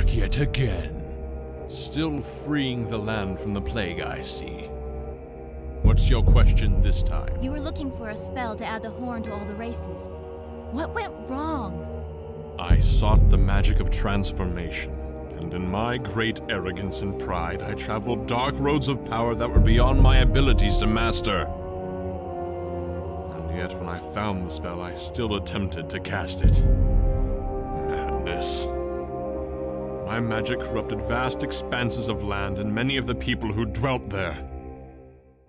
yet again. Still freeing the land from the plague, I see. What's your question this time? You were looking for a spell to add the horn to all the races. What went wrong? I sought the magic of transformation, and in my great arrogance and pride, I traveled dark roads of power that were beyond my abilities to master. And yet when I found the spell, I still attempted to cast it. Madness. My magic corrupted vast expanses of land and many of the people who dwelt there.